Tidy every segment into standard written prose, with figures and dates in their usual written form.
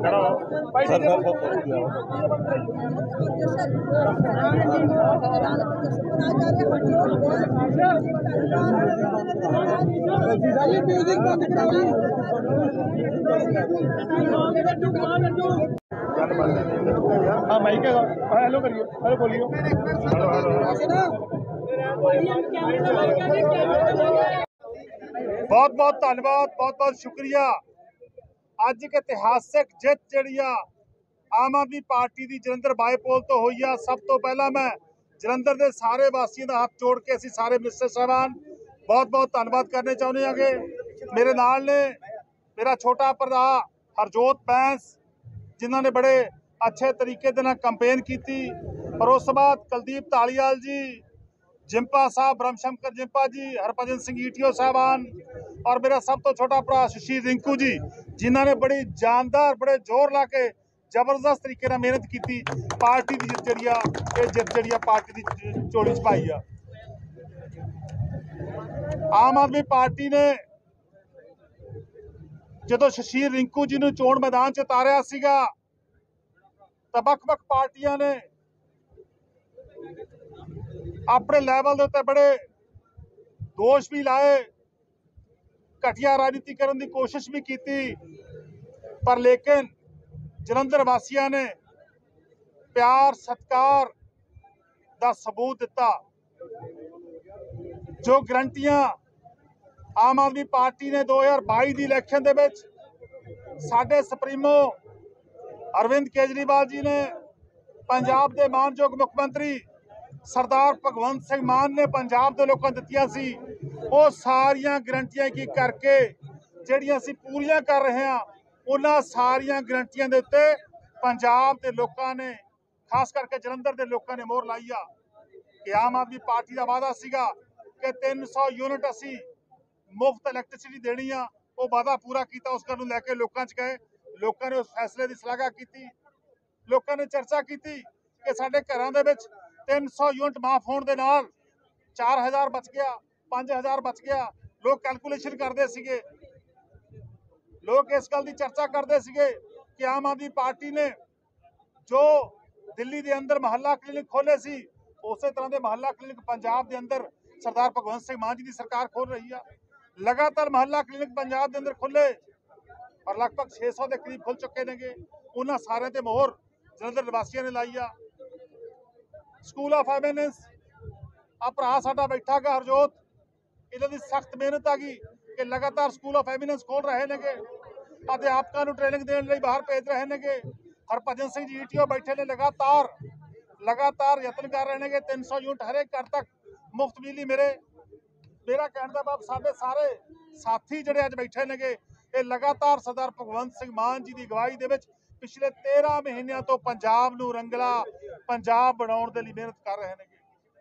हाँ mic hello करियो, hello बोलियो। बहुत बहुत धन्यवाद, बहुत बहुत शुक्रिया। अज एक इतिहासिक जित जी आम आदमी पार्टी की जलंधर बाईपोल तो हुई है। सब तो पहला मैं जलंधर के सारे वासियों का हाथ जोड़ के असी सारे मिनिस्टर साहबान बहुत बहुत धन्यवाद करने चाहते हैं कि मेरे नाल ने मेरा छोटा भरा हरजोत बैंस जिन्होंने बड़े अच्छे तरीके के कंपेन की, और उस बाद कुलदीप धालीवाल जी, जिंपा साहब, ब्रह्मशंकर जिंपा जी, हरभजन सिंह ईटीओ साहबान, और मेरा सब तो छोटा भरा सुशील रिंकू जी, जिन्होंने बड़ी जानदार बड़े जोर ला के जबरदस्त तरीके मेहनत की। पार्टी की जित जी पार्टी की झोली च पाई आ। आम आदमी पार्टी ने जो सुशील रिंकू जी ने चोण मैदान च उतारिया सीगा तो वख-वख पार्टियां ने अपने लैवल के उत्ते बड़े दोष भी लाए, घटिया राजनीति करने की कोशिश भी की, पर लेकिन जलंधर वासियों ने प्यार सत्कार का सबूत दिता। जो गारंटियां आम आदमी पार्टी ने 2022 की इलैक्शन के साडे सुप्रीमो अरविंद केजरीवाल जी ने, पंजाब के मानयोग मुख्यमंत्री सरदार भगवंत सिंह मान ने पंजाब के लोगों को दित्तियां सी, वो सारियां गारंटियां की करके जिहड़ियां असीं पूरियां कर रहे हैं, उन्हां सारियां गारंटियां दे उत्ते पंजाब के लोगों ने, खास करके जलंधर के लोगों ने मोहर लाई आ कि आम आदमी पार्टी का वादा सीगा कि 300 यूनिट असीं मुफ्त इलैक्ट्रिसिटी देनी आ, वो वादा पूरा किया। उस गल नूं लैके लोकां च गए, लोगों ने उस फैसले की सलाह की, लोगों ने चर्चा की कि साडे घरां दे विच 300 यूनिट माफ होने के नाल 4000 बच गया, 5000 बच गया। लोग कैलकुलेशन करते सीगे, लोग इस गल की चर्चा करते सीगे कि आम आदमी पार्टी ने जो दिल्ली के अंदर महल्ला क्लिनिक खोले सी, उस तरह के महल्ला क्लिनिक पंजाब के अंदर सरदार भगवंत सिंह मान जी की सरकार खोल रही है। लगातार महल्ला क्लिनिक पंजाब के अंदर खुले और लगभग 600 के करीब खुल चुके हैं। उन्होंने सारे ते मोहर जलंधर निवासियों ने लाई आ। स्कूल ऑफ एमिनेंस आ भरा साडा बैठा गा हरजोत, इन्हां दी सख्त मेहनत आ गई कि लगातार स्कूल ऑफ एमिनेंस खोल रहे हैं, अध्यापकों को ट्रेनिंग देने लिए बाहर भेज रहे हैं। हरभजन सिंह जी ईटीओ बैठे ने लगातार यत्न कर रहे हैं कि 300 यूनिट हर एक घर तक मुफ्त बिजली मेरा कहने का भाव साडे सारे साथी जिहड़े अज बैठे ने ये लगातार सरदार भगवंत सिंह मान जी की अगवाई दे विच पिछले 13 महीनों तो पंजाब नूं रंगला पंजाब बनाउण दे लई मेहनत कर रहे हैं।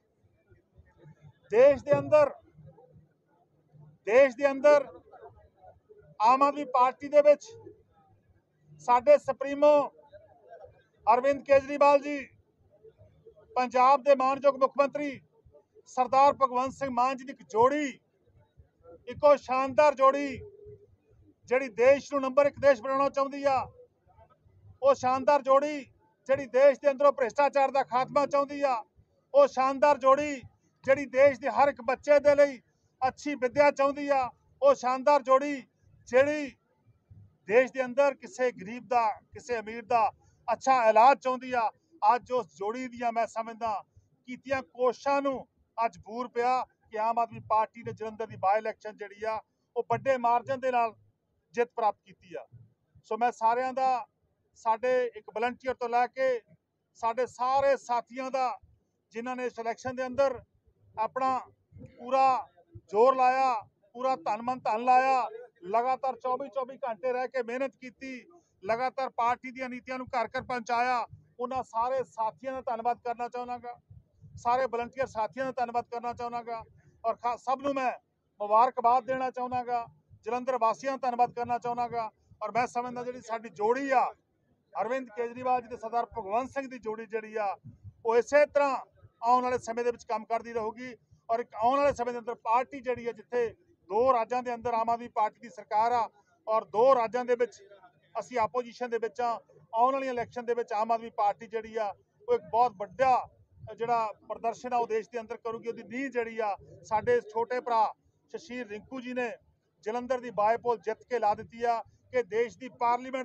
देश दे अंदर आम आदमी पार्टी दे विच साडे सुप्रीमो अरविंद केजरीवाल जी, पंजाब के मानयोग मुख्यमंत्री सरदार भगवंत सिंह मान जी की एक जोड़ी, इको शानदार जोड़ी जिहड़ी देश नूं नंबर 1 देश बनाना चाहती है, वो शानदार जोड़ी जिहड़ी देश के अंदरों भ्रिष्टाचार का खात्मा चाहती है, वो शानदार जोड़ी जिहड़ी देश के हर एक बच्चे दे लई अच्छी विद्या चाहती है, वो शानदार जोड़ी जिहड़ी देश के अंदर किसी गरीब का किसी अमीर का अच्छा इलाज चाहती है। अज उस जोड़ी दियां मैं समझदा कीतियां कोशिशां नूं अज बूर पिया कि आम आदमी पार्टी ने जलंधर की बाई इलैक्शन जिहड़ी आ वो बड़े मार्जन के नाल जित प्राप्त की आ। सो मैं सारियां दा, साडे एक वलंटियर तो लैके साडे सारे साथियों का जिन्हां ने इस इलैक्शन के अंदर अपना पूरा जोर लाया, पूरा धन मन धन लाया, लगातार 24-24 घंटे रह के मेहनत की, लगातार पार्टी दी नीतियां नूं घर घर पहुंचाया, उन्हां सारे साथियों का धन्यवाद करना चाहना, सारे वलंटियर साथियों का धन्यवाद करना चाहना, और सब नूं मैं मुबारकबाद देना चाहना, जलंधर वासियों का धन्यवाद करना चाहना। और मैं समझदा जिहड़ी साडी जोड़ी आ अरविंद केजरीवाल जी ते सरदार भगवंत सिंह की जोड़ी जिहड़ी आ वो इसे तरह आने वाले समय दे विच काम करती रहूगी, और एक आने वाले समय के अंदर पार्टी जिहड़ी है जिथे 2 राज्यों के अंदर आम आदमी पार्टी की सरकार आ और 2 राज्यों के विच ਅਸੀਂ ਆਪੋਜੀਸ਼ਨ ਦੇ ਵਿੱਚ ਆ। ਆਉਣ ਵਾਲੀ ਇਲੈਕਸ਼ਨ ਦੇ ਵਿੱਚ ਆਮ ਆਦਮੀ ਪਾਰਟੀ ਜਿਹੜੀ ਆ ਉਹ ਇੱਕ ਬਹੁਤ ਵੱਡਾ ਜਿਹੜਾ ਪ੍ਰਦਰਸ਼ਨ ਆ ਉਹ ਦੇਸ਼ ਦੇ ਅੰਦਰ ਕਰੂਗੀ। ਉਹਦੀ ਨੀਂਹ ਜਿਹੜੀ ਆ ਸਾਡੇ ਛੋਟੇ ਭਰਾ ਸ਼ਸ਼ੀਰ ਰਿੰਕੂ ਜੀ ਨੇ ਜਲੰਧਰ ਦੀ ਬਾਏਪੋਲ ਜਿੱਤ ਕੇ ਲਾ ਦਿੱਤੀ ਆ ਕਿ ਦੇਸ਼ ਦੀ ਪਾਰਲੀਮੈਂਟ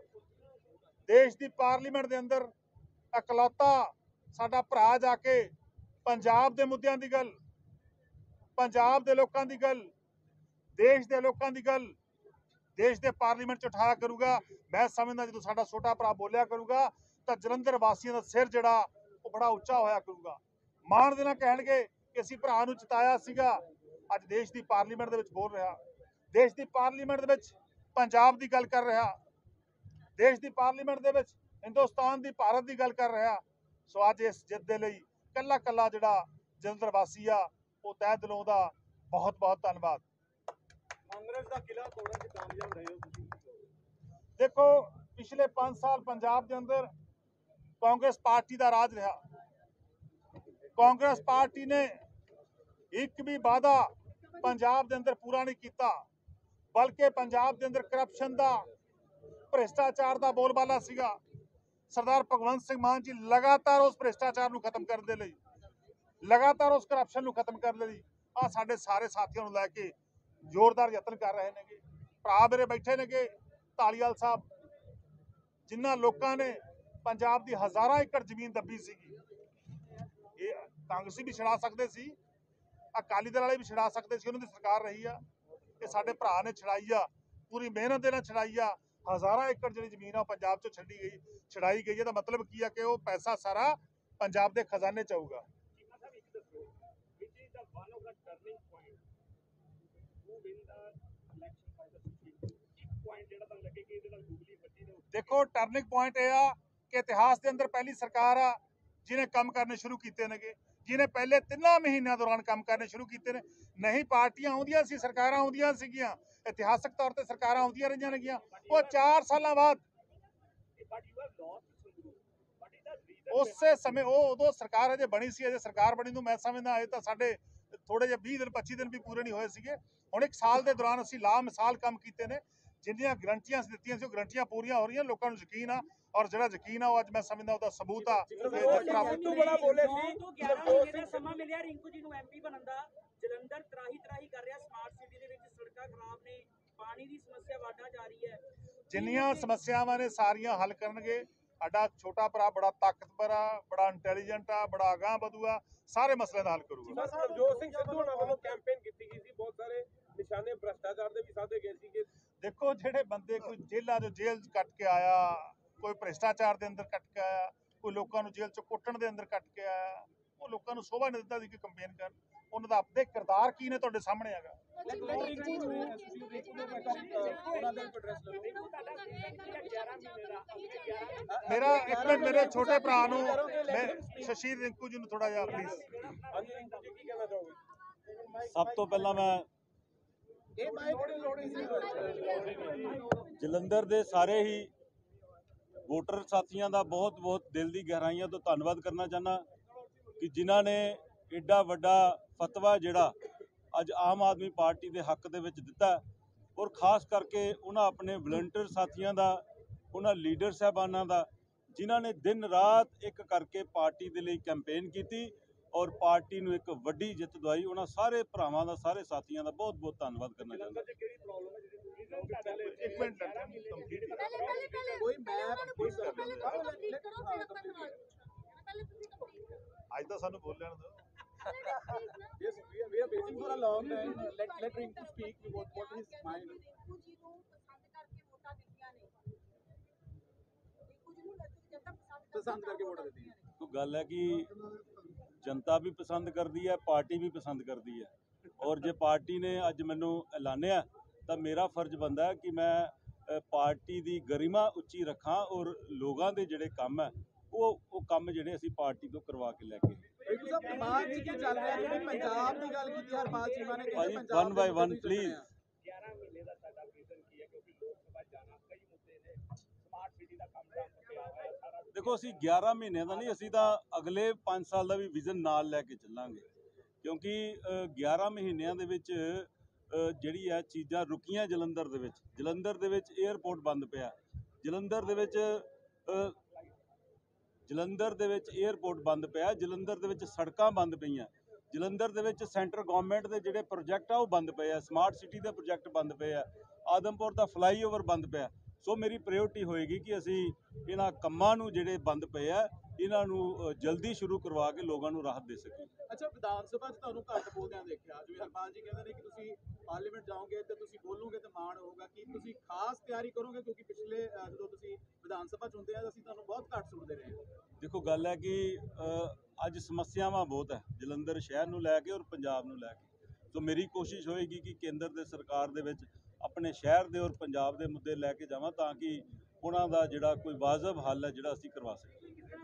ਦੇ ਅੰਦਰ ਇਕਲੌਤਾ ਸਾਡਾ ਭਰਾ ਜਾ ਕੇ ਪੰਜਾਬ ਦੇ ਮੁੱਦਿਆਂ ਦੀ ਗੱਲ, ਪੰਜਾਬ ਦੇ ਲੋਕਾਂ ਦੀ ਗੱਲ, ਦੇਸ਼ ਦੇ ਲੋਕਾਂ ਦੀ ਗੱਲ ਦੇਸ਼ ਦੇ ਪਾਰਲੀਮੈਂਟ 'ਚ ਉਠਾਇਆ ਕਰੂਗਾ। ਮੈਂ ਸਮਝਦਾ ਜਦੋਂ ਸਾਡਾ ਛੋਟਾ ਭਰਾ ਬੋਲਿਆ ਕਰੂਗਾ ਤਾਂ ਜਲੰਧਰ ਵਾਸੀਆਂ ਦਾ ਸਿਰ ਜਿਹੜਾ ਉਹ ਬੜਾ ਉੱਚਾ ਹੋਇਆ ਕਰੂਗਾ। ਮਾਣ ਦੇ ਨਾਲ ਕਹਿਣਗੇ ਕਿ ਅਸੀਂ ਭਰਾ ਨੂੰ ਜਿਤਾਇਆ ਸੀਗਾ। ਅੱਜ ਦੇਸ਼ ਦੀ ਪਾਰਲੀਮੈਂਟ ਦੇ ਵਿੱਚ ਬੋਲ ਰਿਹਾ, ਦੇਸ਼ ਦੀ ਪਾਰਲੀਮੈਂਟ ਦੇ ਵਿੱਚ ਪੰਜਾਬ ਦੀ ਗੱਲ ਕਰ ਰਿਹਾ, ਦੇਸ਼ ਦੀ ਪਾਰਲੀਮੈਂਟ ਦੇ ਵਿੱਚ ਹਿੰਦੁਸਤਾਨ ਦੀ, ਭਾਰਤ ਦੀ ਗੱਲ ਕਰ ਰਿਹਾ। ਸੋ ਅੱਜ ਇਸ ਜਿੱਤ ਦੇ ਲਈ ਕੱਲਾ ਕੱਲਾ ਜਿਹੜਾ ਜਲੰਧਰ ਵਾਸੀ ਆ ਉਹ ਤਹਿ ਦਿਲੋਂ ਦਾ ਬਹੁਤ ਬਹੁਤ ਧੰਨਵਾਦ। ਕਾਂਗਰਸ ਦਾ ਕਿਲਾ ਤੋੜਨ 'ਚ ਕਾਮਯਾਬ ਰਹੇ ਹੋ ਤੁਸੀਂ। ਦੇਖੋ ਪਿਛਲੇ 5 ਸਾਲ ਪੰਜਾਬ ਦੇ ਅੰਦਰ ਕਾਂਗਰਸ ਪਾਰਟੀ ਦਾ ਰਾਜ ਰਿਹਾ। ਕਾਂਗਰਸ ਪਾਰਟੀ ਨੇ ਇੱਕ ਵੀ ਵਾਅਦਾ ਪੰਜਾਬ ਦੇ ਅੰਦਰ ਪੂਰਾ ਨਹੀਂ ਕੀਤਾ, ਬਲਕਿ ਪੰਜਾਬ ਦੇ ਅੰਦਰ ਕਰਪਸ਼ਨ ਦਾ, ਭ੍ਰਿਸ਼ਟਾਚਾਰ ਦਾ ਬੋਲਬਾਲਾ ਸੀਗਾ। ਸਰਦਾਰ ਭਗਵੰਤ ਸਿੰਘ ਮਾਨ ਜੀ ਲਗਾਤਾਰ ਉਸ ਭ੍ਰਿਸ਼ਟਾਚਾਰ ਨੂੰ ਖਤਮ ਕਰਨ ਦੇ ਲਈ, ਲਗਾਤਾਰ ਉਸ ਕਰਪਸ਼ਨ ਨੂੰ ਖਤਮ ਕਰਨ ਲਈ ਆ ਸਾਡੇ ਸਾਰੇ ਸਾਥੀਆਂ ਨੂੰ ਲੈ ਕੇ ਜ਼ੋਰਦਾਰ ਯਤਨ ਕਰ ਰਹੇ ਨੇਗੇ। ਭਰਾ ਮੇਰੇ ਬੈਠੇ ਨੇਗੇ ਧਾਲੀਵਾਲ ਸਾਹਿਬ, ਜਿਨ੍ਹਾਂ ਲੋਕਾਂ ਨੇ ਪੰਜਾਬ ਦੀ ਹਜ਼ਾਰਾਂ ਏਕੜ ਜ਼ਮੀਨ ਦੱਬੀ ਸੀਗੀ। ਇਹ ਕਾਂਗਰਸੀ ਵੀ ਛਡਾ ਸਕਦੇ ਸੀ, ਅਕਾਲੀ ਦਲ ਵਾਲੇ ਵੀ ਛਡਾ ਸਕਦੇ ਸੀ, ਉਹਨਾਂ ਦੀ ਸਰਕਾਰ ਰਹੀ ਆ। ਇਹ ਸਾਡੇ ਭਰਾ ਨੇ ਛਡਾਈ ਆ, ਪੂਰੀ ਮਿਹਨਤ ਦੇ ਨਾਲ ਛਡਾਈ ਆ। ਹਜ਼ਾਰਾਂ ਏਕੜ ਜਿਹੜੀ ਜ਼ਮੀਨ ਆ ਪੰਜਾਬ 'ਚੋਂ ਛਡਾਈ ਗਈ। ਇਹਦਾ ਮਤਲਬ ਕੀ ਆ ਕਿ ਉਹ ਪੈਸਾ ਸਾਰਾ ਪੰਜਾਬ ਦੇ ਖਜ਼ਾਨੇ 'ਚ ਆਊਗਾ। ਦੇਖੋ ਟਰਨਿੰਗ ਪੁਆਇੰਟ ਇਹ ਆ ਕਿ ਇਤਿਹਾਸ ਦੇ ਅੰਦਰ ਪਹਿਲੀ ਸਰਕਾਰ ਆ ਜਿਹਨੇ ਕੰਮ ਕਰਨੇ ਸ਼ੁਰੂ ਕੀਤੇ ਨੇਗੇ, ਜਿਹਨੇ ਪਹਿਲੇ 3 ਮਹੀਨਿਆਂ ਦੌਰਾਨ ਕੰਮ ਕਰਨੇ ਸ਼ੁਰੂ ਕੀਤੇ ਨੇ। ਨਹੀਂ ਪਾਰਟੀਆਂ ਆਉਂਦੀਆਂ ਸੀ, ਸਰਕਾਰਾਂ ਆਉਂਦੀਆਂ ਸੀਗੀਆਂ, ਇਤਿਹਾਸਕ ਤੌਰ ਤੇ ਸਰਕਾਰਾਂ ਆਉਂਦੀਆਂ ਰਹੀਆਂ ਨੇਗੀਆਂ। ਉਹ 4 ਸਾਲਾਂ ਬਾਅਦ ਉਸੇ ਸਮੇਂ ਉਹ ਉਦੋਂ ਸਰਕਾਰ ਅਜੇ ਬਣੀ ਸੀ, ਅਜੇ ਸਰਕਾਰ ਬਣੀ ਨੂੰ ਮੈਂ ਸਮਝਦਾ ਇਹ ਤਾਂ ਸਾਡੇ ਥੋੜੇ ਜਿਹੇ 20 ਦਿਨ 25 ਦਿਨ ਵੀ ਪੂਰੇ ਨਹੀਂ ਹੋਏ ਸੀਗੇ। ਹੁਣ 1 ਸਾਲ ਦੇ ਦੌਰਾਨ ਅਸੀਂ ਲਾਮਿਸਾਲ ਕੰਮ ਕੀਤੇ ਨੇ। ਜਿੰਨੀਆਂ ਗਰੰਟੀਆਂ ਦਿੱਤੀਆਂ ਸੀ ਉਹ ਗਰੰਟੀਆਂ ਪੂਰੀਆਂ ਹੋ ਰਹੀਆਂ। ਲੋਕਾਂ ਨੂੰ ਯਕੀਨ ਆ, ਔਰ ਜਿਹੜਾ ਯਕੀਨ ਆ ਉਹ ਅੱਜ ਮੈਂ ਸਮਝਦਾ ਉਹਦਾ ਸਬੂਤ ਆ। ਸਮਾਂ ਮਿਲਿਆ ਰਿੰਕੂ ਜੀ ਨੂੰ ਐਮਪੀ ਬਣਨ ਦਾ। ਜਲੰਧਰ ਤਰਾਹੀ ਕਰ ਰਿਹਾ, ਸਮਾਰਟ ਸਿਟੀ ਦੇ ਵਿੱਚ ਸੜਕਾਂ ਖਰਾਬ ਨੇ, ਪਾਣੀ ਦੀ ਸਮੱਸਿਆ ਵੱਧਦਾ ਜਾ ਰਹੀ ਹੈ। ਜਿੰਨੀਆਂ ਸਮੱਸਿਆਵਾਂ ਨੇ ਸਾਰੀਆਂ ਹੱਲ ਕਰਨਗੇ। ਸਾਡਾ ਛੋਟਾ ਭਰਾ ਬੜਾ ਤਾਕਤਵਰ ਆ, ਬੜਾ ਇੰਟੈਲੀਜੈਂਟ ਆ, ਬੜਾ ਅਗਾਂਹ ਵਧੂ ਆ, ਸਾਰੇ ਮਸਲੇ ਦਾ ਹੱਲ ਕਰੂਗਾ। ਨਵਜੋਤ ਸਿੰਘ ਸਿੱਧੂ ਹੋਣਾ ਵੱਲੋਂ ਕੈਂਪੇਨ ਕੀਤੀ ਗਈ ਸੀ, ਬਹੁਤ ਸਾਰੇ ਨਿਸ਼ਾਨੇ ਭ੍ਰਿਸ਼ਟਾਚਾਰ ਦੇ ਵੀ ਸਾਧੇ ਗਏ ਸੀਗੇ। ਦੇਖੋ ਜਿਹੜੇ ਬੰਦੇ ਕੋਈ ਜੇਲ੍ਹ 'ਚ ਕੱਟ ਕੇ ਆਇਆ, ਕੋਈ ਭ੍ਰਿਸ਼ਟਾਚਾਰ ਦੇ ਅੰਦਰ ਕੱਟ ਕੇ ਆਇਆ, ਕੋਈ ਲੋਕਾਂ ਨੂੰ ਜੇਲ੍ਹ 'ਚ ਕੁੱਟਣ ਦੇ ਅੰਦਰ ਕੱਟ ਕੇ ਆਇਆ, ਉਹ ਲੋਕਾਂ ਨੂੰ ਸ਼ੋਭਾ ਨਹੀਂ ਦਿੱਤਾ ਸੀ ਕਿ ਕੰਪੇਨ ਕਰਨ। ਉਹਨਾਂ ਦਾ ਆਪਣੇ ਕਿਰਦਾਰ ਕੀ ਨੇ ਤੁਹਾਡੇ ਸਾਹਮਣੇ ਹੈਗਾ। ਮੇਰਾ 1 ਮਿੰਟ ਮੇਰੇ ਛੋਟੇ ਭਰਾ ਨੂੰ, ਮੈਂ ਸ਼ਸ਼ੀਰ ਰਿੰਕੂ ਜੀ ਨੂੰ ਥੋੜਾ ਜਿਹਾ ਪਲੀਜ਼। ਸਭ ਤੋਂ ਪਹਿਲਾਂ ਮੈਂ ਜਲੰਧਰ ਦੇ ਸਾਰੇ ਹੀ ਵੋਟਰ ਸਾਥੀਆਂ ਦਾ ਬਹੁਤ ਦਿਲ ਦੀ ਗਹਿਰਾਈਆਂ ਤੋਂ ਧੰਨਵਾਦ ਕਰਨਾ ਚਾਹੁੰਦਾ ਕਿ ਜਿਨ੍ਹਾਂ ਨੇ ਏਡਾ ਵੱਡਾ ਫਤਵਾ ਜਿਹੜਾ ਅੱਜ ਆਮ ਆਦਮੀ ਪਾਰਟੀ ਦੇ ਹੱਕ ਦੇ ਵਿੱਚ ਦਿੱਤਾ, ਔਰ ਖਾਸ ਕਰਕੇ ਉਹਨਾਂ ਆਪਣੇ ਵਲੰਟੀਅਰ ਸਾਥੀਆਂ ਦਾ, ਉਹਨਾਂ ਲੀਡਰ ਸਾਹਿਬਾਨਾਂ ਦਾ, ਜਿਨ੍ਹਾਂ ਨੇ ਦਿਨ ਰਾਤ ਇੱਕ ਕਰਕੇ ਪਾਰਟੀ ਦੇ ਲਈ ਕੈਂਪੇਨ ਕੀਤੀ ਔਰ ਪਾਰਟੀ ਨੂੰ ਇੱਕ ਵੱਡੀ ਜਿੱਤ ਦਵਾਈ। ਉਹਨਾਂ ਸਾਰੇ ਭਰਾਵਾਂ ਦਾ, ਸਾਰੇ ਸਾਥੀਆਂ ਦਾ ਬਹੁਤ ਧੰਨਵਾਦ ਕਰਨਾ ਚਾਹੁੰਦਾ। ਅੱਜ ਤਾਂ ਸਾਨੂੰ ਬੋਲ ਲੈਣ ਦਿਓ। ਪਸੰਦ ਕਰਕੇ ਵੋਟਾਂ ਦਿੱਤੀਆਂ। ਗੱਲ ਹੈ ਕਿ ਜਨਤਾ ਵੀ ਪਸੰਦ ਕਰਦੀ ਹੈ, ਪਾਰਟੀ ਵੀ ਪਸੰਦ ਕਰਦੀ ਹੈ, ਔਰ ਜੇ ਪਾਰਟੀ ਨੇ ਅੱਜ ਮੈਨੂੰ ਐਲਾਨਿਆ ਤਾਂ ਮੇਰਾ ਫਰਜ਼ ਬਣਦਾ ਹੈ ਕਿ ਮੈਂ ਪਾਰਟੀ ਦੀ ਗਰਿਮਾ ਉੱਚੀ ਰੱਖਾਂ ਔਰ ਲੋਕਾਂ ਦੇ ਜਿਹੜੇ ਕੰਮ ਹੈ ਉਹ ਕੰਮ ਜਿਹੜੇ ਅਸੀਂ ਪਾਰਟੀ ਤੋਂ ਕਰਵਾ ਕੇ ਲੈ ਕੇ ਵਨ ਬਾਈ ਵਨ ਪਲੀਜ਼। ਦੇਖੋ ਅਸੀਂ 11 ਮਹੀਨਿਆਂ ਦਾ ਨਹੀਂ, ਅਸੀਂ ਤਾਂ ਅਗਲੇ 5 ਸਾਲ ਦਾ ਵੀ ਵਿਜ਼ਨ ਨਾਲ ਲੈ ਕੇ ਚੱਲਾਂਗੇ, ਕਿਉਂਕਿ 11 ਮਹੀਨਿਆਂ ਦੇ ਵਿੱਚ ਜਿਹੜੀ ਹੈ ਚੀਜ਼ਾਂ ਰੁਕੀਆਂ। ਜਲੰਧਰ ਦੇ ਵਿੱਚ ਏਅਰਪੋਰਟ ਬੰਦ ਪਿਆ, ਜਲੰਧਰ ਦੇ ਵਿੱਚ 에ਅਰਪੋਰਟ ਬੰਦ ਪਿਆ, ਜਲੰਧਰ ਦੇ ਵਿੱਚ ਸੜਕਾਂ ਬੰਦ ਪਈਆਂ, ਜਲੰਧਰ ਦੇ ਵਿੱਚ ਸੈਂਟਰ ਗਵਰਨਮੈਂਟ ਦੇ ਜਿਹੜੇ ਪ੍ਰੋਜੈਕਟ ਆ ਉਹ ਬੰਦ ਪਏ ਆ, ਸਮਾਰਟ ਸਿਟੀ ਦੇ ਪ੍ਰੋਜੈਕਟ ਬੰਦ ਪਏ ਆ, ਆਦਮਪੁਰ ਦਾ ਫਲਾਈਓਵਰ ਬੰਦ ਪਿਆ। ਸੋ ਮੇਰੀ ਪ੍ਰਾਇੋਰਟੀ ਹੋਏਗੀ ਕਿ ਅਸੀਂ ਇਹਨਾਂ ਕੰਮਾਂ ਨੂੰ ਜਿਹੜੇ ਬੰਦ ਪਏ ਆ ਇਹਨਾਂ ਨੂੰ ਜਲਦੀ ਸ਼ੁਰੂ ਕਰਵਾ ਕੇ ਲੋਕਾਂ ਨੂੰ ਰਾਹਤ ਦੇ ਸਕੀਏ। ਅੱਛਾ, ਵਿਧਾਨ ਸਭਾ 'ਚ ਤੁਹਾਨੂੰ ਘੱਟ ਬੋਲਦਿਆਂ ਦੇਖਿਆ, ਜਿਵੇਂ ਹਰਪਾਲ ਜੀ ਕਹਿੰਦੇ ਨੇ ਕਿ ਤੁਸੀਂ ਪਾਰਲੀਮੈਂਟ ਜਾਓਗੇ ਤੇ ਤੁਸੀਂ ਬੋਲੋਗੇ ਤੇ ਮਾਣ ਹੋਊਗਾ, ਕੀ ਤੁਸੀਂ ਖਾਸ ਤਿਆਰੀ ਕਰੋਗੇ? ਕਿਉਂਕਿ ਪਿਛਲੇ ਜਦੋਂ ਤੁਸੀਂ ਵਿਧਾਨ ਸਭਾ 'ਚ ਹੁੰਦੇ ਆ ਅਸੀਂ ਤੁਹਾਨੂੰ ਬਹੁਤ ਘੱਟ ਸੁਣਦੇ ਰਹੇ ਹਾਂ। ਦੇਖੋ, ਗੱਲ ਹੈ ਕਿ ਅੱਜ ਸਮੱਸਿਆਵਾਂ ਬਹੁਤ ਹੈ ਜਲੰਧਰ ਸ਼ਹਿਰ ਨੂੰ ਲੈ ਕੇ ਔਰ ਪੰਜਾਬ ਨੂੰ ਲੈ ਕੇ। ਸੋ ਮੇਰੀ ਕੋਸ਼ਿਸ਼ ਹੋਏਗੀ ਕਿ ਕੇਂਦਰ ਦੇ ਸਰਕਾਰ ਦੇ ਵਿੱਚ ਆਪਣੇ ਸ਼ਹਿਰ ਦੇ ਔਰ ਪੰਜਾਬ ਦੇ ਮੁੱਦੇ ਲੈ ਕੇ ਜਾਵਾਂ ਤਾਂ ਕਿ ਉਹਨਾਂ ਦਾ ਜਿਹੜਾ ਕੋਈ ਵਾਜਬ ਹੱਲ ਹੈ ਜਿਹੜਾ ਅਸੀਂ ਕਰਵਾ ਸਕੀਏ।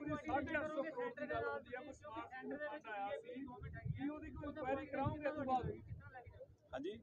ਹਾਂਜੀ,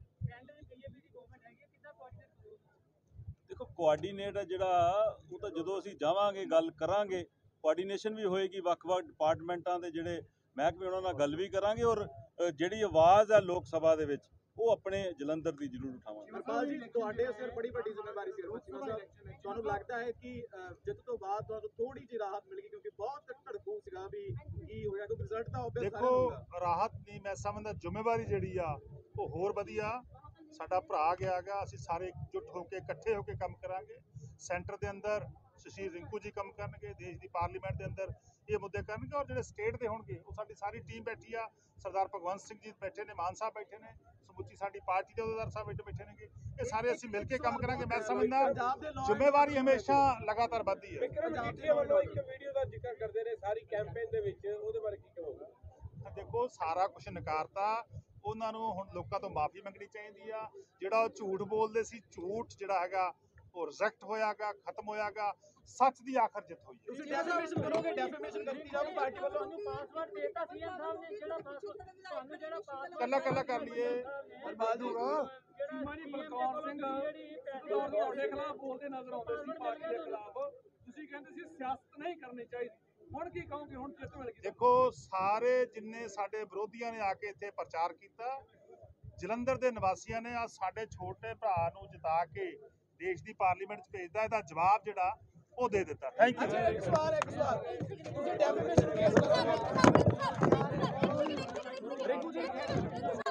ਦੇਖੋ ਕੋਆਰਡੀਨੇਟ ਹੈ ਜਿਹੜਾ ਉਹ ਤਾਂ ਜਦੋਂ ਅਸੀਂ ਜਾਵਾਂਗੇ ਗੱਲ ਕਰਾਂਗੇ, ਕੋਆਰਡੀਨੇਸ਼ਨ ਵੀ ਹੋਏਗੀ, ਵੱਖ-ਵੱਖ ਡਿਪਾਰਟਮੈਂਟਾਂ ਦੇ ਜਿਹੜੇ ਮਹਿਕਮੇ ਉਹਨਾਂ ਨਾਲ ਗੱਲ ਵੀ ਕਰਾਂਗੇ ਔਰ ਜਿਹੜੀ ਆਵਾਜ਼ ਹੈ ਲੋਕ ਸਭਾ ਦੇ ਵਿੱਚ ਉਹ ਆਪਣੇ ਜਲੰਧਰ ਦੀ ਜ਼ਰੂਰ ਉਠਾਵਾਂਗੇ। ਹਰਪਾਲ ਜੀ, ਤੁਹਾਡੇ ਸਿਰ ਬੜੀ ਵੱਡੀ ਜ਼ਿੰਮੇਵਾਰੀ ਸੀ ਤੁਹਾਨੂੰ ਲੱਗਦਾ ਹੈ ਕਿ ਜਿੱਤ ਤੋਂ ਬਾਅਦ ਤੁਹਾਨੂੰ ਥੋੜੀ ਜਿਹੀ ਰਾਹਤ ਮਿਲ ਗਈ? ਕਿਉਂਕਿ ਬਹੁਤ ਧੜਕੂ ਸੀਗਾ ਵੀ ਕੀ ਹੋਇਆ, ਕਿਉਂਕਿ ਰਿਜ਼ਲਟ ਤਾਂ ਆਬਵੀਅਸ ਦੇਖੋ ਰਾਹਤ ਨਹੀਂ, ਮੈਂ ਸਮਝਦਾ ਜ਼ਿੰਮੇਵਾਰੀ ਜਿਹੜੀ ਆ ਉਹ ਹੋਰ ਵਧੀਆ। ਸਾਡਾ ਭਰਾ ਗਿਆਗਾ, ਅਸੀਂ ਸਾਰੇ ਇਕਜੁੱਟ ਹੋ ਕੇ ਇਕੱਠੇ ਹੋ ਕੇ ਕੰਮ ਕਰਾਂਗੇ। ਸੈਂਟਰ ਦੇ ਅੰਦਰ ਸ਼ਸ਼ੀ ਰਿੰਕੂ ਜੀ ਕੰਮ ਕਰਨਗੇ, ਦੇਸ਼ ਦੀ ਪਾਰਲੀਮੈਂਟ ਦੇ ਅੰਦਰ ਇਹ ਮੁੱਦੇ ਕਰਨਗੇ ਔਰ ਜਿਹੜੇ ਸਟੇਟ ਦੇ ਹੋਣਗੇ ਉਹ ਸਾਡੀ ਸਾਰੀ ਟੀਮ ਬੈਠੀ ਆ। ਸਰਦਾਰ ਭਗਵੰਤ ਸਿੰਘ ਜੀ ਬੈਠੇ ਨੇ, ਮਾਨ ਸਾਹਿਬ ਬੈਠੇ ਨੇ, ਸਮੁੱਚੀ ਸਾਡੀ ਪਾਰਟੀ ਦੇ ਅਹੁਦੇਦਾਰ ਸਾਹਿਬ ਬੈਠੇ ਨੇਗੇ। ਇਹ ਸਾਰੇ ਅਸੀਂ ਮਿਲ ਕੇ ਕੰਮ ਕਰਾਂਗੇ। ਮੈਂ ਸਮਝਦਾ ਜ਼ਿੰਮੇਵਾਰੀ ਹਮੇਸ਼ਾ ਲਗਾਤਾਰ ਵੱਧਦੀ ਹੈ। ਵਿਕਰਮ ਜੀਠੀਆ ਵੱਲੋਂ ਇੱਕ ਵੀਡੀਓ ਦਾ ਜ਼ਿਕਰ ਕਰਦੇ ਨੇ ਸਾਰੀ ਕੈਂਪੇਨ ਦੇ ਵਿੱਚ, ਉਹਦੇ ਬਾਰੇ ਕੀ ਕਹੋਗੇ? ਦੇਖੋ, ਸਾਰਾ ਕੁਝ ਨਕਾਰਤਾ, ਉਹਨਾਂ ਨੂੰ ਹੁਣ ਲੋਕਾਂ ਤੋਂ ਮਾਫੀ ਮੰਗਣੀ ਚਾਹੀਦੀ ਆ। ਜਿਹੜਾ ਉਹ ਝੂਠ ਬੋਲਦੇ ਸੀ, ਝੂਠ ਜਿਹੜਾ ਹੈਗਾ ਉਹ ਰਿਜੈਕਟ ਹੋਇਆਗਾ, ਖਤਮ ਹੋਇਆਗਾ। ਸੱਚ ਦੀ ਆਖਰ ਜਿੱਤ ਹੋਈ ਹੈ। ਤੁਸੀਂ ਡੈਫੇਮੇਸ਼ਨ ਕਰੋਗੇ? ਡੈਫੇਮੇਸ਼ਨ ਕੀਤੀ ਜਾਊਗੀ ਪਾਰਟੀ ਵੱਲੋਂ? ਪਾਸਵਰਡ ਦੇਤਾ ਸੀਐਮ ਸਾਹਿਬ ਨੇ, ਜਿਹੜਾ ਪਾਸਵਰਡ ਤੁਹਾਨੂੰ ਜਿਹੜਾ ਪਾਸਵਰਡ ਕੱਲਾ ਕਰ ਲਈਏ। ਹਰਪਾਲ ਜੀ, ਸੀਮਾਨੀ ਬਲਕੌਰ ਸਿੰਘ ਤੁਹਾਡੇ ਖਿਲਾਫ ਬੋਲਦੇ ਨਜ਼ਰ ਆਉਂਦੇ ਸੀ, ਪਾਰਟੀ ਦੇ ਖਿਲਾਫ। ਤੁਸੀਂ ਕਹਿੰਦੇ ਸੀ ਸਿਆਸਤ ਨਹੀਂ ਕਰਨੀ ਚਾਹੀਦੀ, ਹੁਣ ਕੀ ਕਹੋਗੇ? ਹੁਣ ਜਿੱਤ ਮਿਲ ਗਈ। ਦੇਖੋ, ਸਾਰੇ ਜਿੰਨੇ ਸਾਡੇ ਵਿਰੋਧੀਆਂ ਨੇ ਆ ਕੇ ਇੱਥੇ ਪ੍ਰਚਾਰ ਕੀਤਾ, ਜਲੰਧਰ ਦੇ ਨਿਵਾਸੀਆਂ ਨੇ ਆ ਸਾਡੇ ਛੋਟੇ ਭਰਾ ਨੂੰ ਜਿਤਾ ਕੇ ਦੇਸ਼ ਦੀ ਪਾਰਲੀਮੈਂਟ 'ਚ ਭੇਜਦਾ, ਇਹਦਾ ਜਵਾਬ ਜਿਹੜਾ ਉਹ ਦੇ ਦਿੱਤਾ। Thank you. ਅੱਛਾ, ਇੱਕ ਸਵਾਲ ਤੁਸੀਂ ਡੈਫੇਮੇਸ਼ਨ ਕੇਸ